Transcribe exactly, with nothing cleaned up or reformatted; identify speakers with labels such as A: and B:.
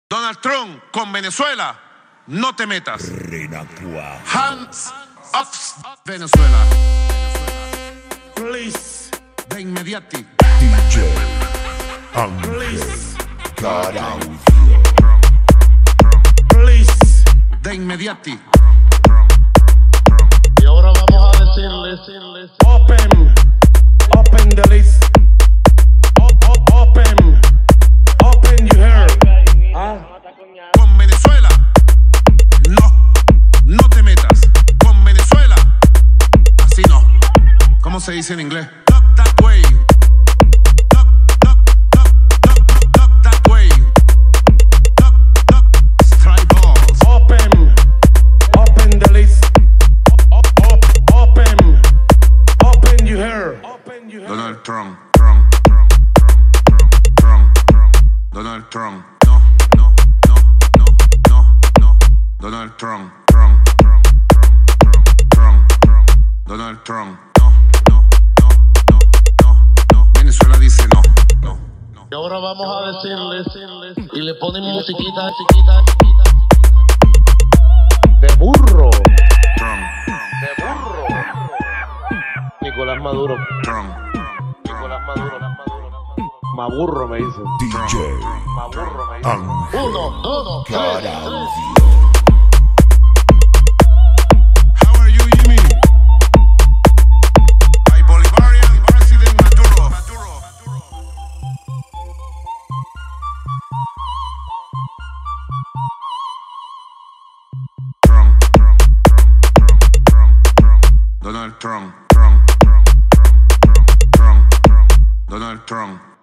A: Donald Trump, con Venezuela, no te metas. Hands off Venezuela. Please, de inmediati.
B: D J
A: Please,
B: Audio.
A: please, de inmediati.
C: Y ahora vamos a decirles, decirles
A: Open, open the list. O- o- Open, open you heard. Con Venezuela, no, no te metas. Con Venezuela, así no. ¿Cómo se dice en inglés? Look that way. Look, look, look, look, look that way. Look, look, strike balls. Open, open the list. O- o- Open, open you heard. Donald Trump, Trump, Trump, Trump, Trump, Trump, Donald Trump. No, no, no, no, no, no. Donald Trump, Trump, Trump, Trump, Trump, Trump, Donald Trump. No, no, no, no, no, no. Venezuela dice no, no, no.
C: Y ahora vamos a decirles, decirles y le ponen musiquita, chiquita, chiquita, de burro,
A: Trump,
C: de burro. Nicolás Maduro,
A: Trump,
C: Nicolás Maduro, Maduro, Maburro me dicen,
B: D J
C: Maburro me dicen.
B: Audio.
C: Uno, dos, tres, tres.
A: How are you, Jimmy? By Bolivarian President Maduro. Trump, Trump, Trump, Trump, Trump, Trump, Donald Trump, Trump, Trump, Trump, Trump, Trump, Trump, Donald Trump.